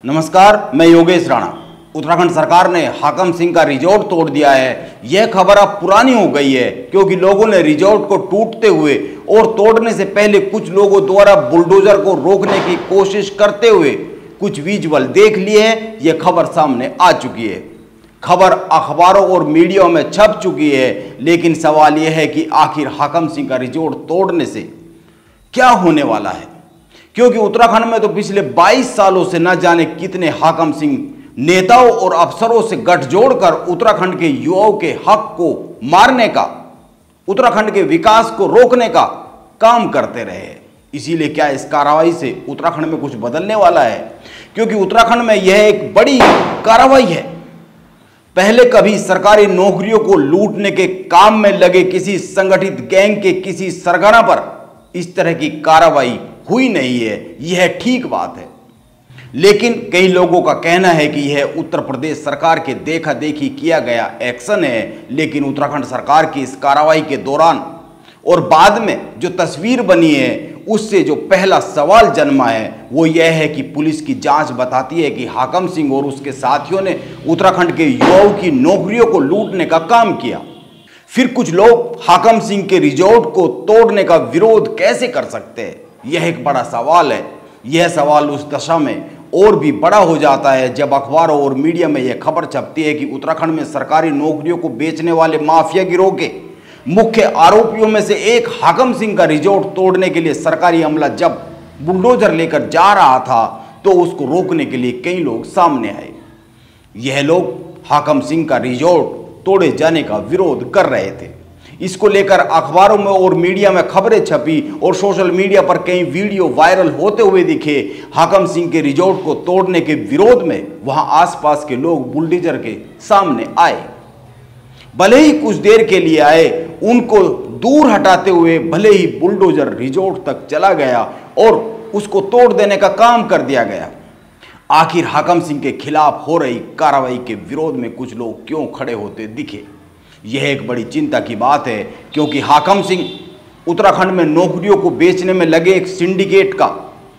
नमस्कार, मैं योगेश राणा। उत्तराखंड सरकार ने हाकम सिंह का रिजॉर्ट तोड़ दिया है। यह खबर अब पुरानी हो गई है क्योंकि लोगों ने रिजॉर्ट को टूटते हुए और तोड़ने से पहले कुछ लोगों द्वारा बुलडोजर को रोकने की कोशिश करते हुए कुछ विजुअल देख लिए हैं। यह खबर सामने आ चुकी है। खबर अखबारों और मीडिया में छप चुकी है, लेकिन सवाल यह है कि आखिर हाकम सिंह का रिजॉर्ट तोड़ने से क्या होने वाला है, क्योंकि उत्तराखंड में तो पिछले 22 सालों से न जाने कितने हाकम सिंह नेताओं और अफसरों से गठजोड़ कर उत्तराखंड के युवाओं के हक को मारने का, उत्तराखंड के विकास को रोकने का काम करते रहे। इसीलिए क्या इस कार्रवाई से उत्तराखंड में कुछ बदलने वाला है? क्योंकि उत्तराखंड में यह एक बड़ी कार्रवाई है। पहले कभी सरकारी नौकरियों को लूटने के काम में लगे किसी संगठित गैंग के किसी सरगना पर इस तरह की कार्रवाई हुई नहीं है। यह ठीक बात है, लेकिन कई लोगों का कहना है कि यह उत्तर प्रदेश सरकार के देखा देखी किया गया एक्शन है। लेकिन उत्तराखंड सरकार की इस कार्रवाई के दौरान और बाद में जो तस्वीर बनी है, उससे जो पहला सवाल जन्मा है वो यह है कि पुलिस की जांच बताती है कि हाकम सिंह और उसके साथियों ने उत्तराखंड के युवाओं की नौकरियों को लूटने का काम किया। फिर कुछ लोग हाकम सिंह के रिजॉर्ट को तोड़ने का विरोध कैसे कर सकते हैं? यह एक बड़ा सवाल है। यह सवाल उस दशा में और भी बड़ा हो जाता है जब अखबारों और मीडिया में यह खबर छपती है कि उत्तराखंड में सरकारी नौकरियों को बेचने वाले माफिया गिरोह के मुख्य आरोपियों में से एक हाकम सिंह का रिजॉर्ट तोड़ने के लिए सरकारी अमला जब बुलडोजर लेकर जा रहा था तो उसको रोकने के लिए कई लोग सामने आए। यह लोग हाकम सिंह का रिजॉर्ट तोड़े जाने का विरोध कर रहे थे। इसको लेकर अखबारों में और मीडिया में खबरें छपी और सोशल मीडिया पर कई वीडियो वायरल होते हुए दिखे। हाकम सिंह के रिजॉर्ट को तोड़ने के विरोध में वहां आसपास के लोग बुलडोजर के सामने आए। भले ही कुछ देर के लिए आए, उनको दूर हटाते हुए भले ही बुलडोजर रिजॉर्ट तक चला गया और उसको तोड़ देने का काम कर दिया गया। आखिर हाकम सिंह के खिलाफ हो रही कार्रवाई के विरोध में कुछ लोग क्यों खड़े होते दिखे? यह एक बड़ी चिंता की बात है, क्योंकि हाकम सिंह उत्तराखंड में नौकरियों को बेचने में लगे एक सिंडिकेट का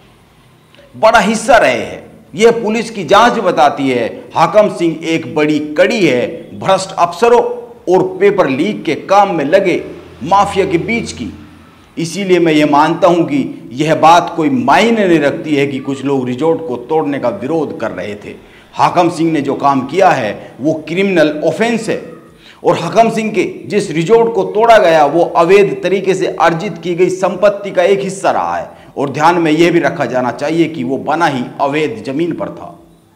बड़ा हिस्सा रहे हैं। यह पुलिस की जांच बताती है। हाकम सिंह एक बड़ी कड़ी है भ्रष्ट अफसरों और पेपर लीक के काम में लगे माफिया के बीच की। इसीलिए मैं यह मानता हूं कि यह बात कोई मायने नहीं रखती है कि कुछ लोग रिजॉर्ट को तोड़ने का विरोध कर रहे थे। हाकम सिंह ने जो काम किया है वो क्रिमिनल ऑफेंस है, और हाकम सिंह के जिस रिजॉर्ट को तोड़ा गया वो अवैध तरीके से अर्जित की गई संपत्ति का एक हिस्सा रहा है। और ध्यान में यह भी रखा जाना चाहिए कि वो बना ही अवैध जमीन पर था।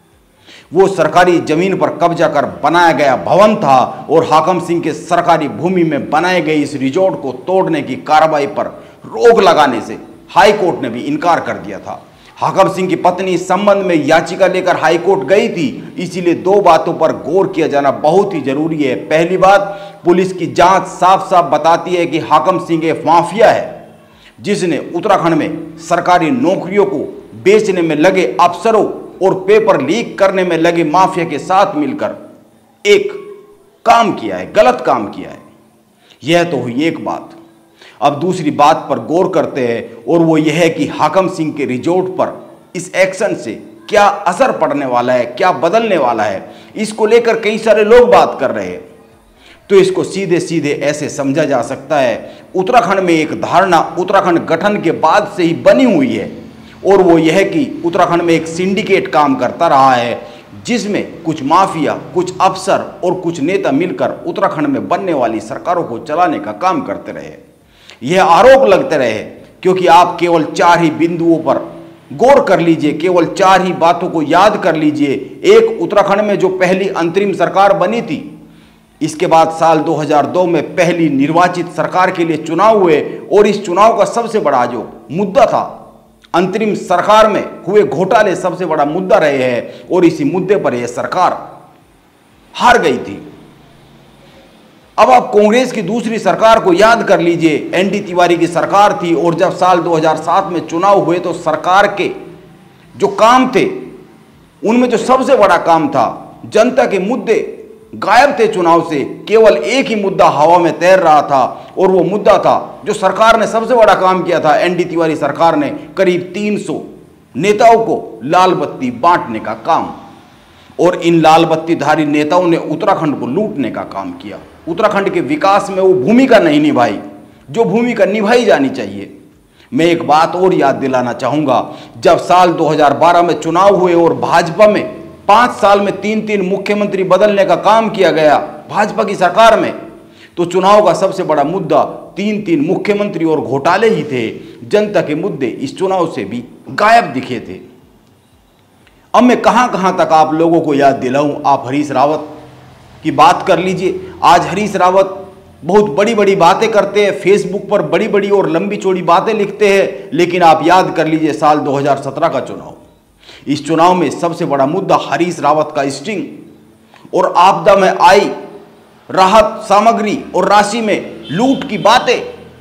वो सरकारी जमीन पर कब्जा कर बनाया गया भवन था, और हाकम सिंह के सरकारी भूमि में बनाए गए इस रिजॉर्ट को तोड़ने की कार्रवाई पर रोक लगाने से हाई कोर्ट ने भी इनकार कर दिया था। हाकम सिंह की पत्नी इस संबंध में याचिका लेकर हाई कोर्ट गई थी। इसीलिए दो बातों पर गौर किया जाना बहुत ही जरूरी है। पहली बात, पुलिस की जांच साफ साफ बताती है कि हाकम सिंह एक माफिया है जिसने उत्तराखंड में सरकारी नौकरियों को बेचने में लगे अफसरों और पेपर लीक करने में लगे माफिया के साथ मिलकर एक काम किया है, गलत काम किया है। यह तो हुई एक बात। अब दूसरी बात पर गौर करते हैं, और वो यह है कि हाकम सिंह के रिजॉर्ट पर इस एक्शन से क्या असर पड़ने वाला है, क्या बदलने वाला है। इसको लेकर कई सारे लोग बात कर रहे हैं। तो इसको सीधे सीधे ऐसे समझा जा सकता है, उत्तराखंड में एक धारणा उत्तराखंड गठन के बाद से ही बनी हुई है, और वो यह कि उत्तराखंड में एक सिंडिकेट काम करता रहा है जिसमें कुछ माफिया, कुछ अफसर और कुछ नेता मिलकर उत्तराखंड में बनने वाली सरकारों को चलाने का काम करते रहे। यह आरोप लगते रहे, क्योंकि आप केवल 4 ही बिंदुओं पर गौर कर लीजिए, केवल 4 ही बातों को याद कर लीजिए। एक, उत्तराखंड में जो पहली अंतरिम सरकार बनी थी, इसके बाद साल 2002 में पहली निर्वाचित सरकार के लिए चुनाव हुए, और इस चुनाव का सबसे बड़ा जो मुद्दा था, अंतरिम सरकार में हुए घोटाले सबसे बड़ा मुद्दा रहे हैं, और इसी मुद्दे पर यह सरकार हार गई थी। अब आप कांग्रेस की दूसरी सरकार को याद कर लीजिए, एनडी तिवारी की सरकार थी, और जब साल 2007 में चुनाव हुए तो सरकार के जो काम थे उनमें जो सबसे बड़ा काम था, जनता के मुद्दे गायब थे चुनाव से। केवल एक ही मुद्दा हवा में तैर रहा था, और वो मुद्दा था जो सरकार ने सबसे बड़ा काम किया था। एनडी तिवारी सरकार ने करीब 300 नेताओं को लाल बत्ती बांटने का काम, और इन लाल बत्तीधारी नेताओं ने उत्तराखंड को लूटने का काम किया। उत्तराखंड के विकास में वो भूमिका नहीं निभाई जो भूमिका निभाई जानी चाहिए। मैं एक बात और याद दिलाना चाहूंगा, जब साल 2012 में चुनाव हुए और भाजपा में 5 साल में 3-3 मुख्यमंत्री बदलने का काम किया गया भाजपा की सरकार में, तो चुनाव का सबसे बड़ा मुद्दा 3-3 मुख्यमंत्री और घोटाले ही थे। जनता के मुद्दे इस चुनाव से भी गायब दिखे थे। अब मैं कहां कहां तक आप लोगों को याद दिलाऊं। आप हरीश रावत की बात कर लीजिए। आज हरीश रावत बहुत बड़ी बड़ी बातें करते हैं, फेसबुक पर बड़ी बड़ी और लंबी चौड़ी बातें लिखते हैं, लेकिन आप याद कर लीजिए साल 2017 का चुनाव। इस चुनाव में सबसे बड़ा मुद्दा हरीश रावत का स्टिंग और आपदा में आई राहत सामग्री और राशि में लूट की बातें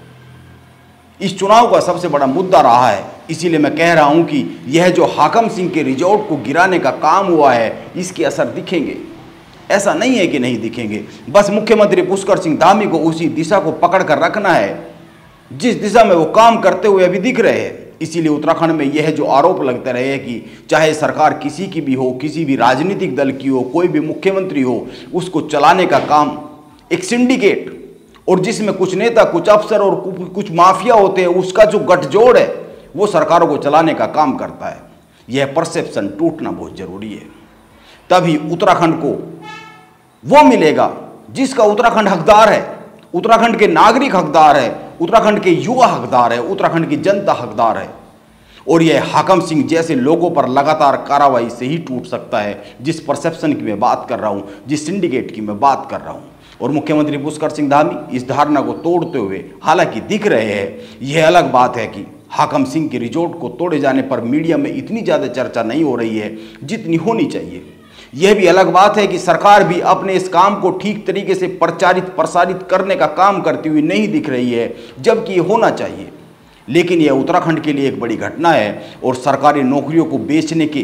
इस चुनाव का सबसे बड़ा मुद्दा रहा है। इसीलिए मैं कह रहा हूं कि यह जो हाकम सिंह के रिजॉर्ट को गिराने का काम हुआ है, इसके असर दिखेंगे। ऐसा नहीं है कि नहीं दिखेंगे, बस मुख्यमंत्री पुष्कर सिंह धामी को उसी दिशा को पकड़ कर रखना है जिस दिशा में वो काम करते हुए अभी दिख रहे हैं। इसीलिए उत्तराखंड में यह जो आरोप लगते रहे कि चाहे सरकार किसी की भी हो, किसी भी राजनीतिक दल की हो, कोई भी मुख्यमंत्री हो, उसको चलाने का काम एक सिंडिकेट और जिसमें कुछ नेता, कुछ अफसर और कुछ माफिया होते हैं, उसका जो गठजोड़ है वो सरकारों को चलाने का काम करता है। यह परसेप्शन टूटना बहुत जरूरी है, तभी उत्तराखंड को वो मिलेगा जिसका उत्तराखंड हकदार है, उत्तराखंड के नागरिक हकदार है, उत्तराखंड के युवा हकदार है, उत्तराखंड की जनता हकदार है। और यह हाकम सिंह जैसे लोगों पर लगातार कार्रवाई से ही टूट सकता है, जिस परसेप्शन की मैं बात कर रहा हूं, जिस सिंडिकेट की मैं बात कर रहा हूं। और मुख्यमंत्री पुष्कर सिंह धामी इस धारणा को तोड़ते हुए हालांकि दिख रहे हैं। यह अलग बात है कि हाकम सिंह के रिजॉर्ट को तोड़े जाने पर मीडिया में इतनी ज़्यादा चर्चा नहीं हो रही है जितनी होनी चाहिए। यह भी अलग बात है कि सरकार भी अपने इस काम को ठीक तरीके से प्रसारित करने का काम करती हुई नहीं दिख रही है, जबकि ये होना चाहिए। लेकिन यह उत्तराखंड के लिए एक बड़ी घटना है और सरकारी नौकरियों को बेचने के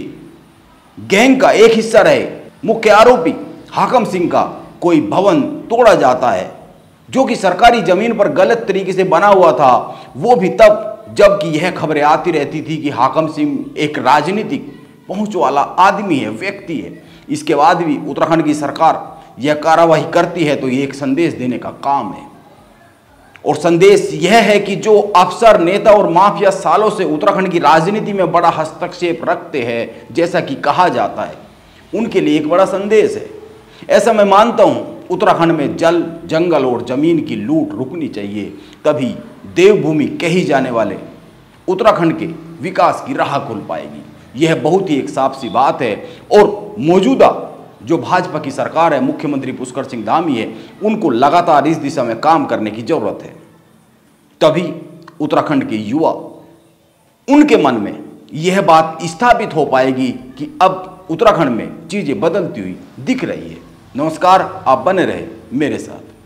गैंग का एक हिस्सा रहे मुख्य आरोपी हाकम सिंह का कोई भवन तोड़ा जाता है जो कि सरकारी जमीन पर गलत तरीके से बना हुआ था, वो भी तब जबकि यह खबरें आती रहती थी कि हाकम सिंह एक राजनीतिक पहुंच वाला आदमी है, व्यक्ति है। इसके बाद भी उत्तराखंड की सरकार यह कार्रवाई करती है, तो ये एक संदेश देने का काम है। और संदेश यह है कि जो अफसर, नेता और माफिया सालों से उत्तराखंड की राजनीति में बड़ा हस्तक्षेप रखते हैं, जैसा कि कहा जाता है, उनके लिए एक बड़ा संदेश है। ऐसा मैं मानता हूं, उत्तराखंड में जल, जंगल और जमीन की लूट रुकनी चाहिए, तभी देवभूमि कही जाने वाले उत्तराखंड के विकास की राह खुल पाएगी। यह बहुत ही एक साफ सी बात है। और मौजूदा जो भाजपा की सरकार है, मुख्यमंत्री पुष्कर सिंह धामी है, उनको लगातार इस दिशा में काम करने की जरूरत है, तभी उत्तराखंड के युवा, उनके मन में यह बात स्थापित हो पाएगी कि अब उत्तराखंड में चीजें बदलती हुई दिख रही है। नमस्कार, आप बने रहे मेरे साथ।